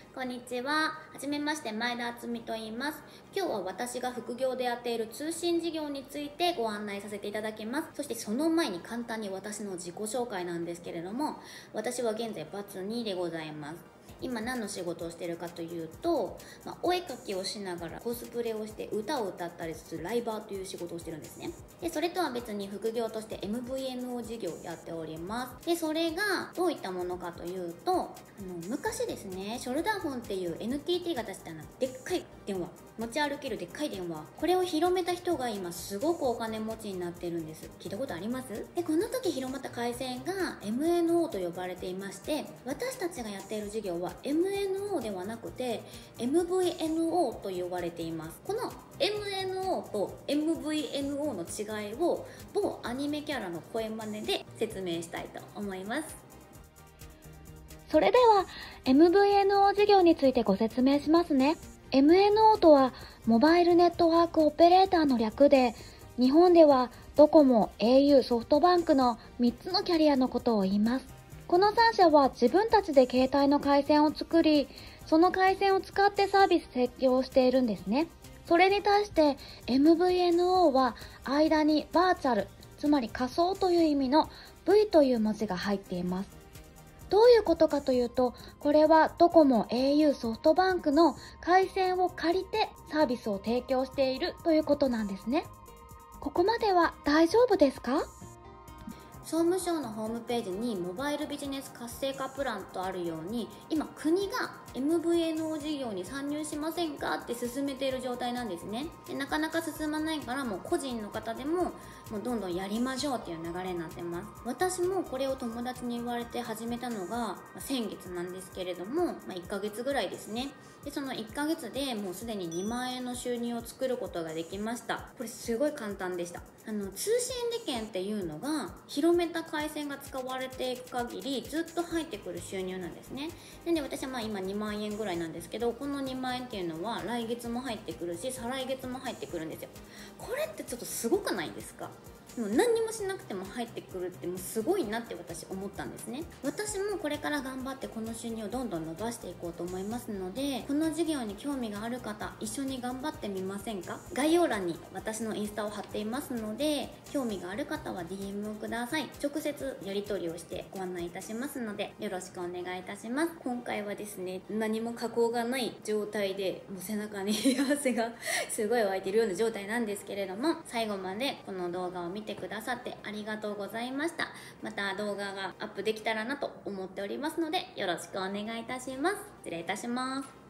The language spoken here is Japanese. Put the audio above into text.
こんにちは。はじめまして、前田敦美と言います。今日は私が副業でやっている通信事業についてご案内させていただきます。そしてその前に簡単に私の自己紹介なんですけれども、私は現在バツ2でございます。今何の仕事をしているかというと、お絵描きをしながらコスプレをして歌を歌ったりするライバーという仕事をしてるんですね。でそれとは別に副業として MVNO 事業をやっております。でそれがどういったものかというと、昔ですね、ショルダーフォンっていう NTT が出したでっかい電話、持ち歩けるでっかい電話、これを広めた人が今すごくお金持ちになってるんです。聞いたことあります？でこの時広まった回線が MNO と呼ばれていまして、私たちがやっている事業は MNO ではなくて MVNO と呼ばれています。この MNO と MVNO の違いを某アニメキャラの声真似で説明したいと思います。 それでは MVNO 事業についてご説明しますね。MNO とはモバイルネットワークオペレーターの略で、日本ではドコモ、au、ソフトバンクの3つのキャリアのことを言います。この3社は自分たちで携帯の回線を作り、その回線を使ってサービス提供しているんですね。それに対して MVNO は間にバーチャル、つまり仮想という意味の V という文字が入っています。どういうことかというと、これはドコモ、au、ソフトバンクの回線を借りてサービスを提供しているということなんですね。ここまでは大丈夫ですか？ 総務省のホームページにモバイルビジネス活性化プランとあるように、今国が MVNO 事業に参入しませんかって進めている状態なんですね。でなかなか進まないから、もう個人の方でもどんどんやりましょうっていう流れになってます。私もこれを友達に言われて始めたのが先月なんですけれども、1ヶ月ぐらいですね。でその1ヶ月でもうすでに2万円の収入を作ることができました。これすごい簡単でした。通信利権っていうのが広めた回線が使われていく限りずっと入ってくる収入なんですね。で私は今2万円ぐらいなんですけど、この2万円っていうのは来月も入ってくるし、再来月も入ってくるんですよ。これってちょっとすごくないですか？もう何にもしなくても入ってくるってもうすごいなって私思ったんですね。私もこれから頑張ってこの収入をどんどん伸ばしていこうと思いますので、この事業に興味がある方、一緒に頑張ってみませんか？概要欄に私のインスタを貼っていますので、興味がある方は DM をください。直接やり取りをしてご案内いたしますので、よろしくお願いいたします。今回はですね、何も加工がない状態で、もう背中に汗がすごい湧いているような状態なんですけれども、最後までこの動画を見てくださってありがとうございました。また動画がアップできたらなと思っておりますので、よろしくお願いいたします。失礼いたします。